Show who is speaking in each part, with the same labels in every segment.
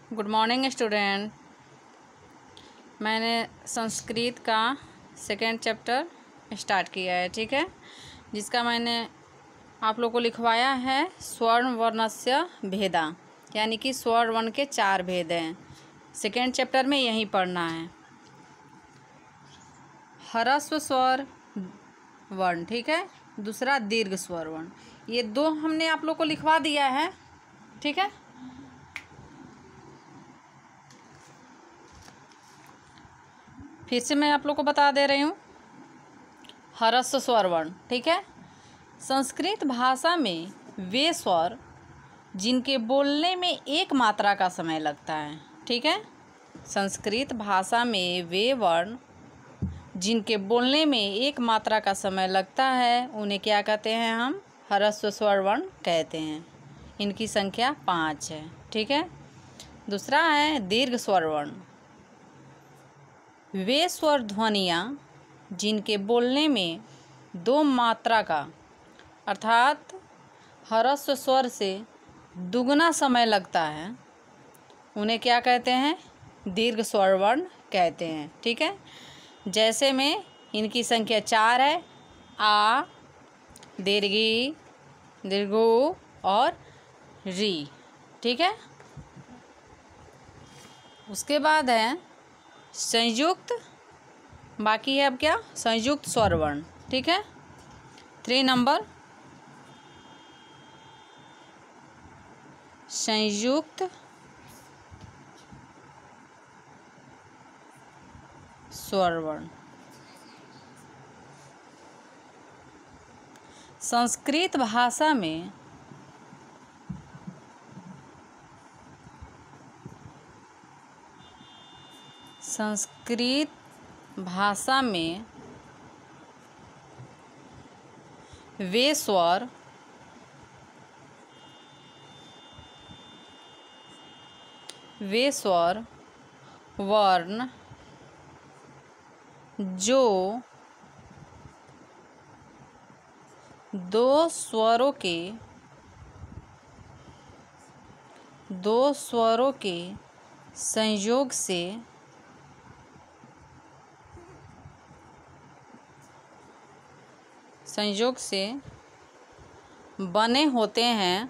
Speaker 1: Good morning student. मैंने संस्कृत का second chapter start किया है, ठीक है, जिसका मैंने आप लोग को लिखवाया है स्वर्ण वर्णस्य भेदा, यानी कि स्वर्ण वर्ण के 4 भेद हैं। सेकेंड चैप्टर में यही पढ़ना है। ह्रस्व स्वर वर्ण, ठीक है, दूसरा दीर्घ स्वर वर्ण, ये 2 हमने आप लोग को लिखवा दिया है, ठीक है। फिर से मैं आप लोग को बता दे रही हूँ। ह्रस्व स्वर वर्ण, ठीक है, संस्कृत भाषा में वे स्वर जिनके बोलने में एक मात्रा का समय लगता है, ठीक है। संस्कृत भाषा में वे वर्ण जिनके बोलने में एक मात्रा का समय लगता है उन्हें क्या कहते हैं? हम ह्रस्व स्वर वर्ण कहते हैं। इनकी संख्या 5 है, ठीक है। दूसरा है दीर्घ स्वर वर्ण। वे स्वर ध्वनियाँ जिनके बोलने में 2 मात्रा का अर्थात ह्रस्व स्वर से दुगना समय लगता है उन्हें क्या कहते हैं? दीर्घ स्वर वर्ण कहते हैं, ठीक है। जैसे में इनकी संख्या 4 है, आ, दीर्घी, दीर्घु और री, ठीक है। उसके बाद है संयुक्त, बाकी है अब क्या? संयुक्त स्वर वर्ण, ठीक है। 3 नंबर संयुक्त स्वर वर्ण। संस्कृत भाषा में वे स्वर वर्ण जो 2 स्वरों के संयोग से बने होते हैं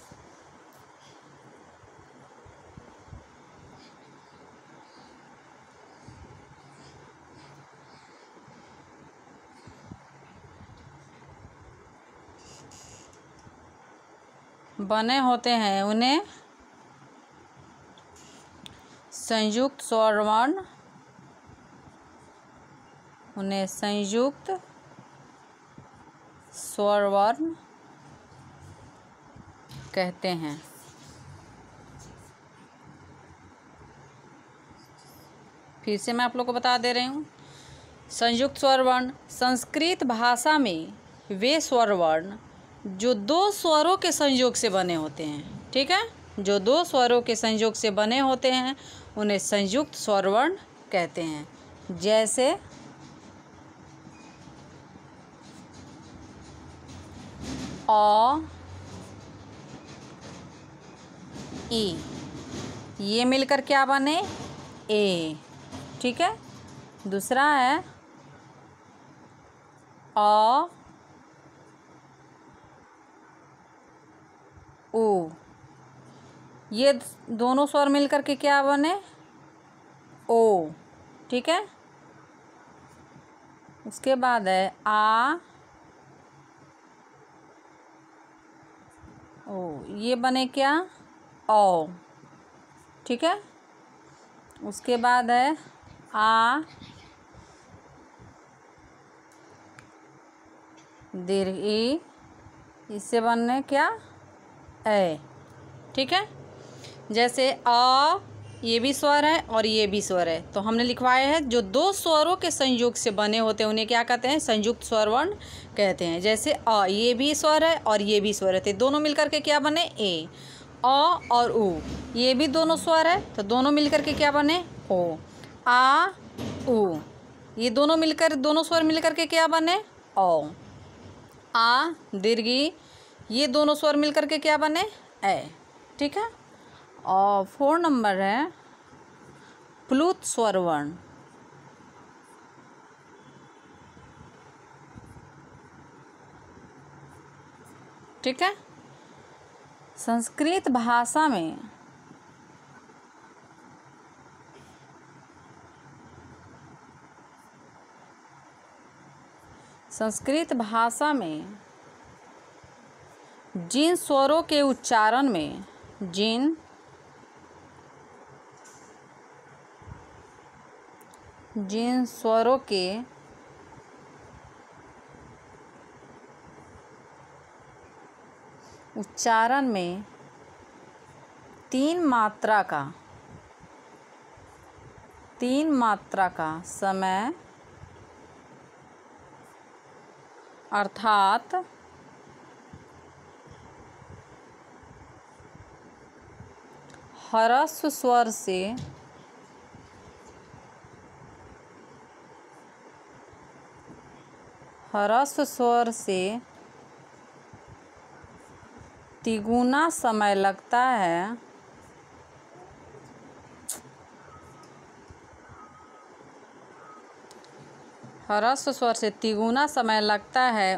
Speaker 1: उन्हें संयुक्त स्वर वर्ण कहते हैं। फिर से मैं आप लोग को बता दे रही हूँ। संयुक्त स्वर वर्ण संस्कृत भाषा में वे स्वर वर्ण जो 2 स्वरों के संयोग से बने होते हैं, ठीक है, जो 2 स्वरों के संयोग से बने होते हैं उन्हें संयुक्त स्वर वर्ण कहते हैं। जैसे अ, ई, ये मिलकर क्या बने? ए, ठीक है। दूसरा है अ, उ, ये दोनों स्वर मिलकर के क्या बने? ओ, ठीक है। उसके बाद है आ, ओ, ये बने क्या? ओ, ठीक है। उसके बाद है आ, दीर्घ ई, इससे बनने क्या? ए, ठीक है। जैसे अ, ये भी स्वर है और ये भी स्वर है, तो हमने लिखवाया है जो 2 स्वरों के संयोग से बने होते हैं उन्हें क्या कहते हैं? संयुक्त स्वर वर्ण कहते हैं। जैसे अ, ये भी स्वर है और ये भी स्वर है, तो दोनों मिलकर के क्या बने? ए। अ और उ, ये भी दोनों स्वर है, तो दोनों मिलकर के क्या बने? ओ। आ, उ, ये दोनों स्वर मिलकर के क्या बने? ओ। आ, दीर्घी, ये दोनों स्वर मिलकर के क्या बने? ए, ठीक है। और 4 नंबर है प्लुत स्वर वर्ण। ठीक है। संस्कृत भाषा में जिन स्वरों के उच्चारण में जिन स्वरों के उच्चारण में 3 मात्रा का समय अर्थात ह्रस्व स्वर से तिगुना समय लगता है, ह्रस्व स्वर से तिगुना समय लगता है,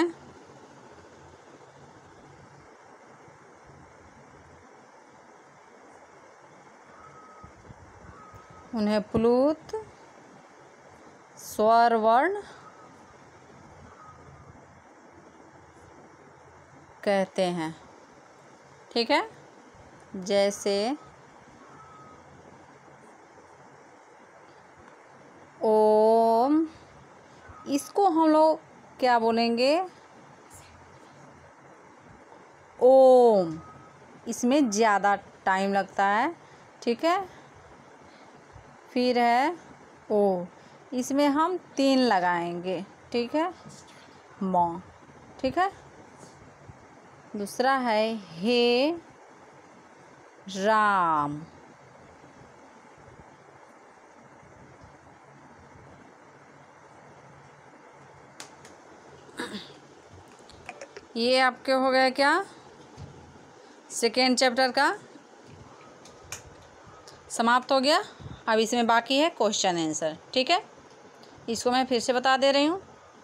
Speaker 1: उन्हें प्लुत स्वर वर्ण कहते हैं। ठीक है। जैसे ओम, इसको हम लोग क्या बोलेंगे? ओम। इसमें ज़्यादा टाइम लगता है। ठीक है। फिर है ओ, इसमें हम 3 लगाएंगे। ठीक है। म। ठीक है। दूसरा है हे राम। ये आपके हो गया क्या, सेकेंड चैप्टर का समाप्त हो गया। अब इसमें बाकी है क्वेश्चन आंसर। ठीक है। इसको मैं फिर से बता दे रही हूँ।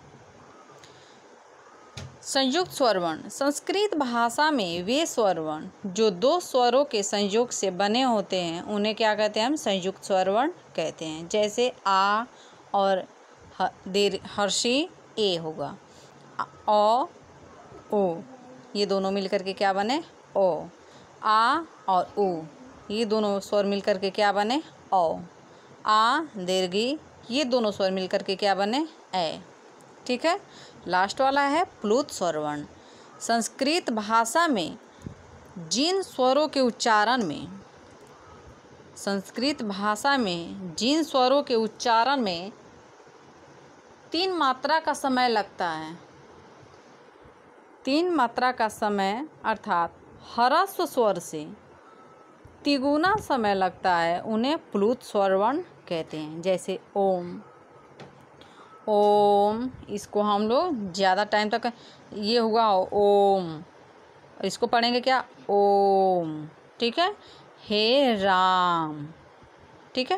Speaker 1: संयुक्त स्वर वर्ण। संस्कृत भाषा में वे स्वर वर्ण जो 2 स्वरों के संयोग से बने होते हैं उन्हें क्या कहते हैं? हम संयुक्त स्वर वर्ण कहते हैं। जैसे आ और हर्षी ए होगा, ओ ओ, ये दोनों मिलकर के क्या बने? ओ। आ और उ, ये दोनों स्वर मिलकर के क्या बने? ओ। आ दीर्घी, ये दोनों स्वर मिलकर के क्या बने? ए। ठीक है। लास्ट वाला है प्लुत स्वर वर्ण। संस्कृत भाषा में जिन स्वरों के उच्चारण में 3 मात्रा का समय लगता है, 3 मात्रा का समय अर्थात ह्रस्व स्वर से तिगुना समय लगता है, उन्हें प्लुत स्वर वर्ण कहते हैं। जैसे ओम। ओम, इसको हम लोग ज़्यादा टाइम तक, ये हुआ ओम, इसको पढ़ेंगे क्या? ओम। ठीक है। हे राम। ठीक है।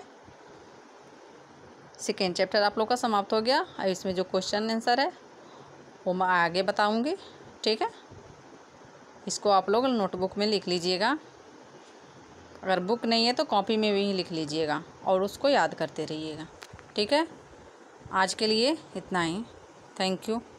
Speaker 1: सेकेंड चैप्टर आप लोग का समाप्त हो गया। अब इसमें जो क्वेश्चन आंसर है वो मैं आगे बताऊंगी। ठीक है। इसको आप लोग नोटबुक में लिख लीजिएगा, अगर बुक नहीं है तो कॉपी में भी लिख लीजिएगा और उसको याद करते रहिएगा। ठीक है। आज के लिए इतना ही। Thank you.